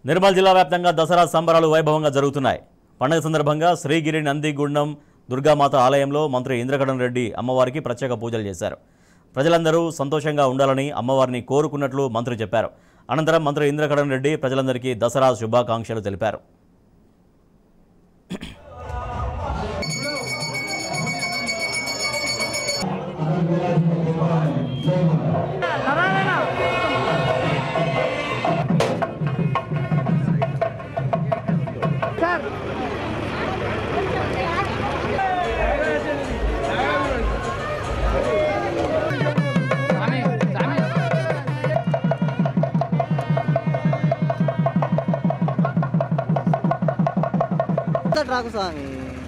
నిర్మల్ జిల్లా వ్యాప్తంగా దసరా సంబరాలు వైభవంగా జరుగుతున్నాయి. పండుగ సందర్భంగా శ్రీగిరి నందిగుండం దుర్గామాత ఆలయంలో మంత్రి ఇంద్రకరణ్ రెడ్డి అమ్మవారికి ప్రత్యేక పూజలు చేశారు. ప్రజలందరూ సంతోషంగా ఉండాలని అమ్మవారిని కోరుకున్నట్లు మంత్రి చెప్పారు. అనంతరం మంత్రి ఇంద్రకరణ్ రెడ్డి ప్రజలందరికీ దసరా శుభాకాంక్షలు తెలిపారు. స్వామి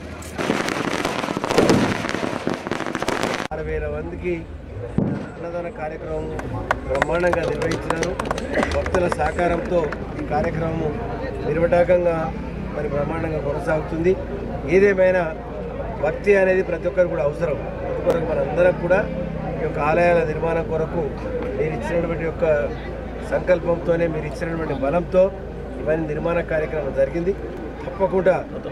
60,000 మందికి అన్నదాన కార్యక్రమం బ్రహ్మాండంగా నిర్వహించినారు. భక్తుల సహకారంతో ఈ కార్యక్రమం నిర్విఘ్నంగా మరి బ్రహ్మాండంగా కొనసాగుతుంది. ఏదేమైనా భక్తి అనేది ప్రతి ఒక్కరు కూడా అవసరం. అందుకొరకు మనందరం కూడా ఈ యొక్క ఆలయాల నిర్మాణం కొరకు మీరు ఇచ్చినటువంటి యొక్క సంకల్పంతోనే, మీరు ఇచ్చినటువంటి బలంతో ఇవన్నీ నిర్మాణ కార్యక్రమం జరిగింది. తప్పకుండా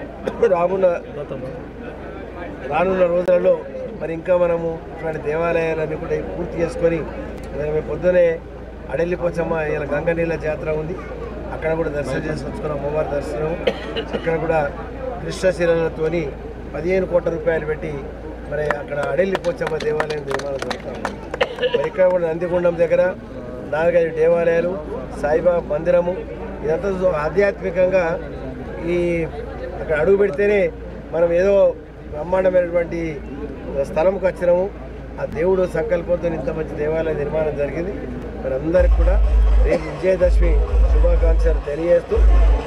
రానున్న రోజులలో మరి ఇంకా మనము ఇటువంటి దేవాలయాలన్నీ కూడా పూర్తి చేసుకొని మేము పొద్దునే అడెల్లి పోచమ్మ ఇలా గంగనీళ్ళ జాతర ఉంది, అక్కడ కూడా దర్శనం చేసుకొచ్చుకున్నాం. అమ్మవారి దర్శనం అక్కడ కూడా కృష్ణశిలలతో 15 కోట్ల రూపాయలు పెట్టి మరి అక్కడ అడెల్లి పోచమ్మ దేవాలయం నిర్మాణం జరుగుతాం. మరి ఇక్కడ కూడా నందిగుండం దగ్గర 4-5 దేవాలయాలు, సాయిబాబా మందిరము, ఇదంతా ఆధ్యాత్మికంగా ఈ అక్కడ అడుగు పెడితేనే మనం ఏదో బ్రహ్మాండమైనటువంటి స్థలంకి వచ్చినాము. ఆ దేవుడు సంకల్పంతో ఇంత మంచి దేవాలయ నిర్మాణం జరిగింది. మరి అందరికి కూడా రేపు విజయదశమి శుభాకాంక్షలు తెలియజేస్తూ